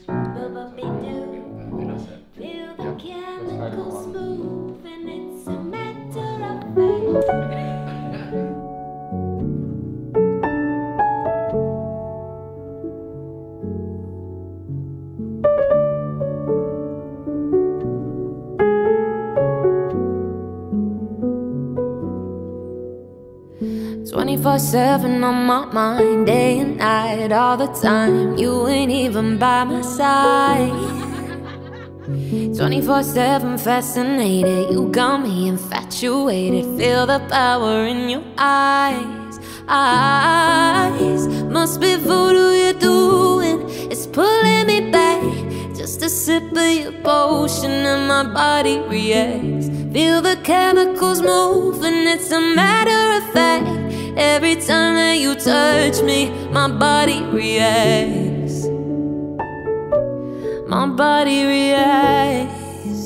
Feel the chemicals move, and it's a matter of fact. 24/7 on my mind, day and night, all the time. You ain't even by my side. 24/7 fascinated, you got me infatuated. Feel the power in your eyes. Must be voodoo you're doing, it's pulling me back. Just a sip of your potion and my body reacts. Feel the chemicals move, and it's a matter of fact. Every time that you touch me, my body reacts. My body reacts.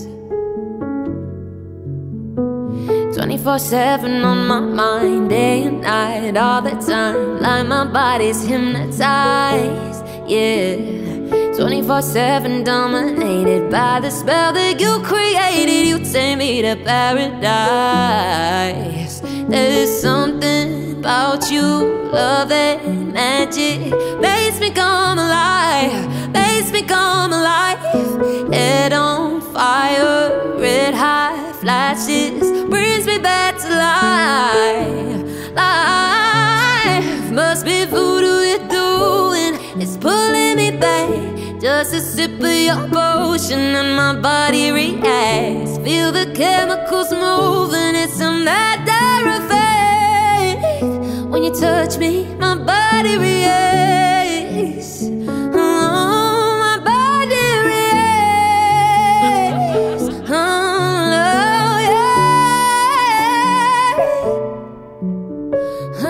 24/7 on my mind, day and night, all the time. Like my body's hypnotized, yeah. 24/7 dominated by the spell that you created. You take me to paradise. There's something about you, love that magic. Makes me come alive, makes me come alive. Head on fire, red hot flashes, brings me back to life. Life must be voodoo you're doing, it's pulling me back. Just a sip of your potion and my body reacts. Feel the chemicals moving, it's a matter of fact. When you touch me, my body reacts. Oh, my body reacts. Oh, yeah.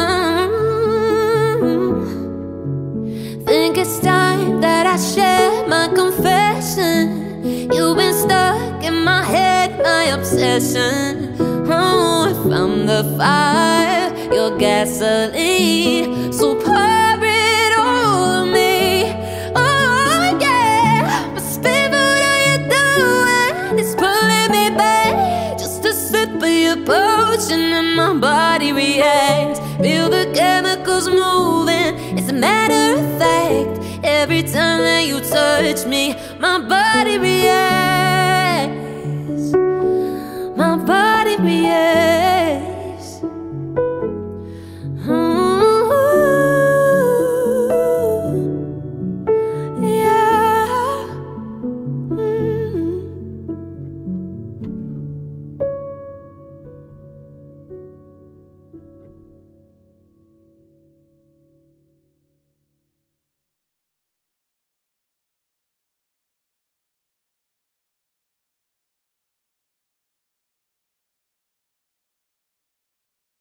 Think it's time that I share my confession. You've been stuck in my head, my obsession. Oh, if I'm the fire, your gasoline, so pour it on me. Oh yeah, my spirit, how you doing? It's pulling me back. Just a sip of your potion and my body reacts. Feel the chemicals moving, it's a matter of fact. Every time that you touch me, my body reacts.